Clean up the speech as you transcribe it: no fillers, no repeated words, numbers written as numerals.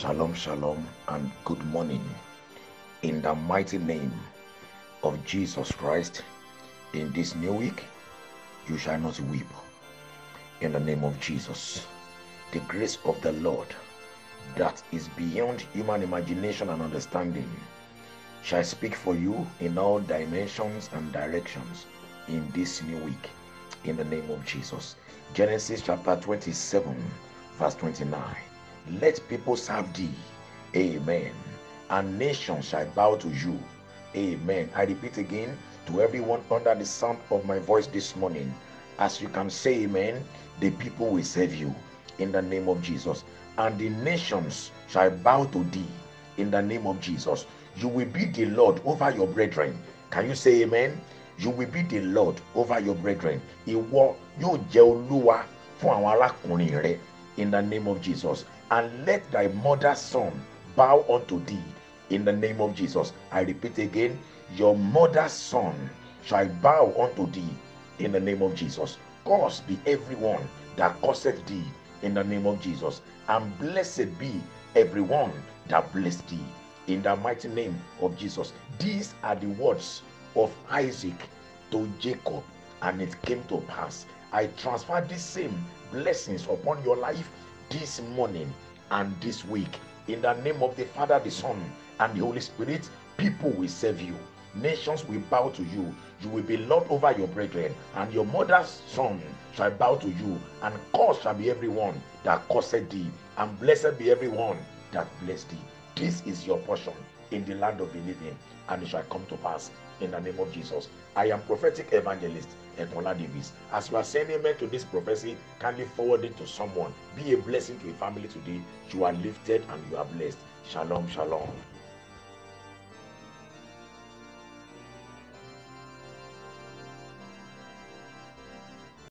Shalom, shalom, and good morning. In the mighty name of Jesus Christ, in this new week, you shall not weep. In the name of Jesus, the grace of the Lord that is beyond human imagination and understanding shall speak for you in all dimensions and directions in this new week. In the name of Jesus. Genesis chapter 27, verse 29. Let people serve thee. Amen. And nations shall bow to you. Amen. I repeat again to everyone under the sound of my voice this morning. As you can say amen, the people will serve you in the name of Jesus. And the nations shall bow to thee in the name of Jesus. You will be the Lord over your brethren. Can you say amen? You will be the Lord over your brethren. Ìwọ yóò jẹ́ Olúwa fún àwọn arákùnrin rẹ in the name of Jesus. And let thy mother's son bow unto thee in the name of Jesus. I repeat again, your mother's son shall bow unto thee in the name of Jesus. Cursed be everyone that curseth thee in the name of Jesus. And blessed be everyone that blessed thee in the mighty name of Jesus. These are the words of Isaac to Jacob, and it came to pass. I transfer these same blessings upon your life this morning and this week. In the name of the Father, the Son, and the Holy Spirit, people will serve you. Nations will bow to you. You will be Lord over your brethren, and your mother's son shall bow to you, and cursed shall be everyone that cursed thee, and blessed be everyone that blessed thee. This is your portion in the land of the living, and it shall come to pass in the name of Jesus. I am prophetic evangelist Ekola Davis. As you are saying amen to this prophecy, kindly forward it to someone. Be a blessing to a family today. You are lifted and you are blessed. Shalom, shalom.